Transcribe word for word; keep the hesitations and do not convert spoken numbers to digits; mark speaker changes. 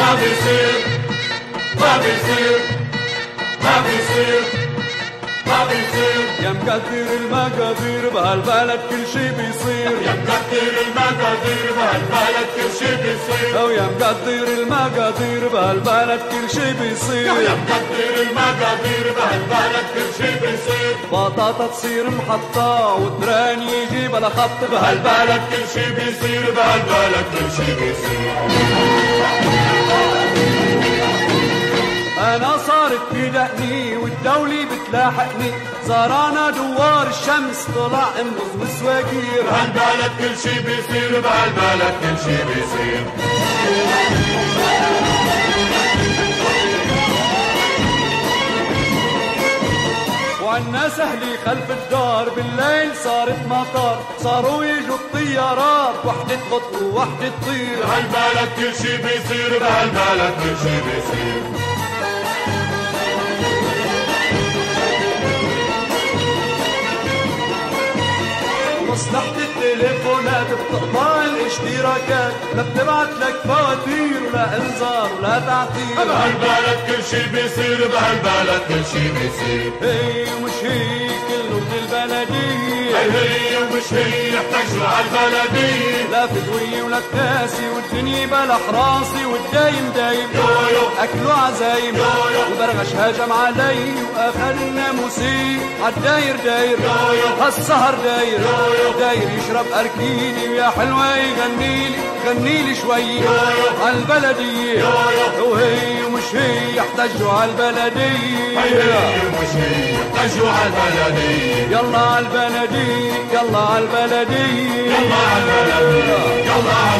Speaker 1: ما بيصير ما بيصير ما بيصير ما بيصير.
Speaker 2: يا مقدر المقادير بهالبلد كل شي بيصير.
Speaker 1: يا مقدر المقادير بهالبلد كل شي بيصير.
Speaker 2: او يا مقدر المقادير بهالبلد كل شي بيصير.
Speaker 1: يا مقدر المقادير بهالبلد كل شي بيصير.
Speaker 2: بطاطا تصير محطة والدران يجي بلا خط
Speaker 1: بهالبلد كل شي بيصير. بهالبلد كل شي بيصير.
Speaker 2: أنا صارت بدقني والدولة بتلاحقني، زارانا دوار الشمس طلع انبز وسواقير.
Speaker 1: بهالبلد كل شي بيصير. بهالبلد كل شي بيصير.
Speaker 2: وعنا سهلي خلف الدار بالليل صارت مطار، صاروا يجوا الطيارات وحدة تغط ووحدة تطير.
Speaker 1: بهالبلد كل شي بيصير. بهالبلد كل شي بيصير.
Speaker 2: مصلحة التليفونات بتقطع الاشتراكات، لا بتبعت لك فواتير ولا انذار ولا تعطير.
Speaker 1: بهالبلد كل شي بيصير. بهالبلد كل شي بيصير.
Speaker 2: هي ومش هي كله من البلدية.
Speaker 1: هي هي ومش هي يحتاجوا عالبلدية.
Speaker 2: لا فدوية ولا كاسي والدنيا بلا حراسي والدايم دايم
Speaker 1: يويو
Speaker 2: أكلوا عزايم. والبرغش هجم علي وقفل الناموسي عالداير داير. هالسهر داير داير يشرب أركيني ويا حلوة يغنيلي غنيلي شوي عالبلدية. وهي ومش هي يحتاجوا عالبلدية.
Speaker 1: هي ومش هي يحتاجوا عالبلدية.
Speaker 2: يلا عالبلدية يلا عالبلدية
Speaker 1: يلا عالبلدية يلا